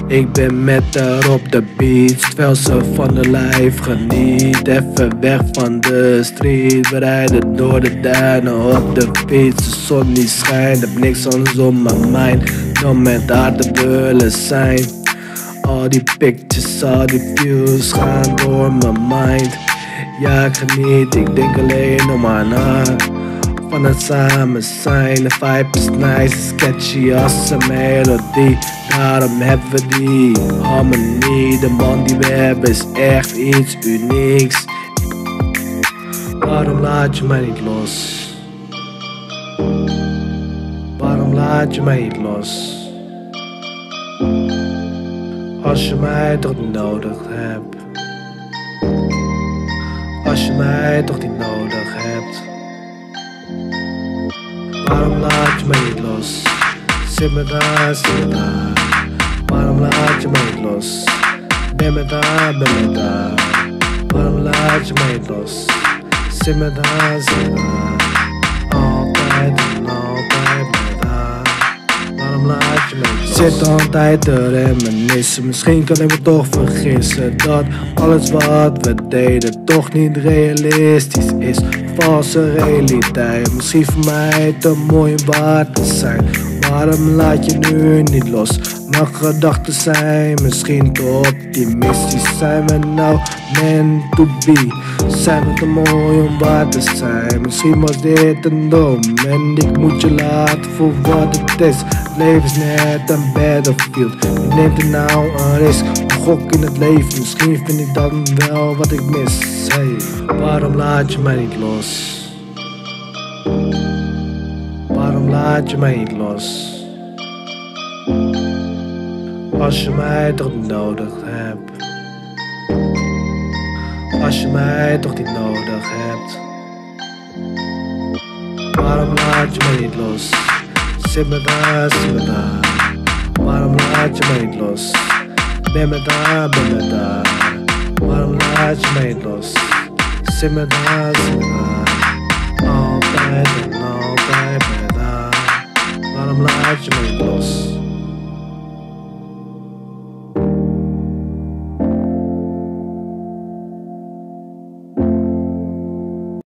Ik ben met haar op de beach, terwijl ze van de lijf geniet. Even weg van de street, we rijden door de duinen op de fiets. De zon die schijnt, heb niks anders op mijn mind dan met haar te willen zijn. Al die pictures, al die views gaan door mijn mind. Ja, ik geniet, ik denk alleen om haar na. Van het samen zijn, de vibe is nice, sketchy als een melodie. Daarom hebben we die harmonie. De band die we hebben is echt iets unieks. Waarom laat je mij niet los? Waarom laat je mij niet los? Als je mij toch niet nodig hebt. Als je mij toch niet nodig hebt. Waarom laat je mij niet los? Zit me daar, zit me daar. Waarom laat je mij niet los? Ben me daar, ben me daar. Waarom laat je mij niet los? Zit me daar, zit me daar. Altijd en altijd ben me daar. Waarom laat je mij niet los? Zit altijd te reminiscen. Misschien kan ik me toch vergissen dat alles wat we deden toch niet realistisch is. Valse realiteit, misschien voor mij te mooi om waar te zijn. Waarom laat je nu niet los? Mijn gedachten zijn misschien te optimistisch. Zijn we nou meant to be? Zijn we te mooi om waar te zijn? Misschien was dit een droom en ik moet je laten voor wat het is. Het leven is net een battlefield. Je neemt er nou een risk, een gok in het leven. Misschien vind ik dan wel wat ik mis. Hey, waarom laat je mij niet los? Waarom laat je mij niet los? Als je mij toch niet nodig hebt. Als je mij toch niet nodig hebt. Waarom laat je mij niet los? Zit me daar, zit me daar. Waarom laat je mij niet los? Ben me daar, ben me daar. Waarom laat je mij niet los? Zit me daar, zit me daar.